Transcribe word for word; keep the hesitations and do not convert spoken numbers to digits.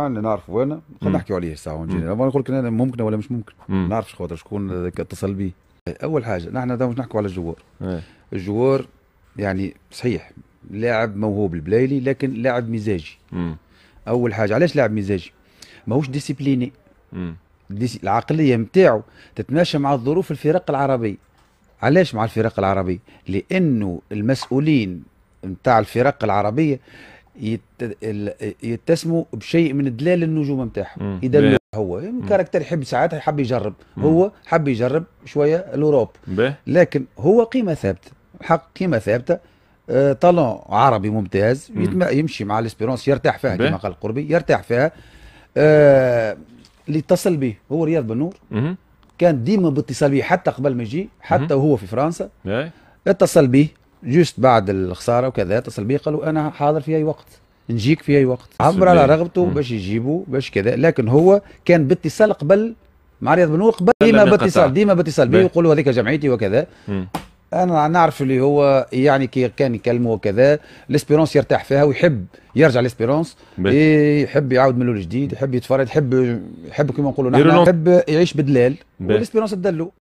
الموضوع اللي نعرفه انا خلينا نحكيو عليه ساعه ونجي نقول لك انا ممكن ولا مش ممكن. ما نعرفش خاطر شكون اتصل بي. اول حاجه نحن مش نحكوا على الجوار. الجوار يعني صحيح لاعب موهوب البلايلي لكن لاعب مزاجي. مم. اول حاجه علاش لاعب مزاجي؟ ماهوش ديسيبليني. ديسي... العقليه نتاعو تتماشى مع الظروف الفرق العربيه. علاش مع الفرق العربيه؟ لانه المسؤولين نتاع الفرق العربيه يت... يتسموا بشيء من دلال النجوم نتاعهم. يدلوا هو كاركتر يحب ساعات يحب يجرب. مم. هو حب يجرب شويه الاوروب لكن هو قيمه ثابته. حق قيمه ثابته. آه طالون عربي ممتاز. يمشي مع الاسبيرونس يرتاح فيها كما قال القربي يرتاح فيها. آه اللي اتصل به هو رياض بن نور. مم. كان ديما باتصال به حتى قبل ما يجي حتى مم. وهو في فرنسا. مم. اتصل به جوست بعد الخساره وكذا اتصل به قالوا انا حاضر في اي وقت نجيك في اي وقت. عبر على رغبته باش يجيبوا باش كذا لكن هو كان باتصال قبل مع رياض بن نور قبل ديما باتصال ديما باتصال به يقولوا هذيك جمعيتي وكذا. مم. انا نعرف اللي هو يعني كي كان يكلمه وكذا الاسبيرونس يرتاح فيها ويحب يرجع الاسبيرونس يحب يعاود من الاول جديد يحب يتفرج يحب يحب كما نقولوا نحن يحب يعيش بدلال والاسبيرونس تدلو.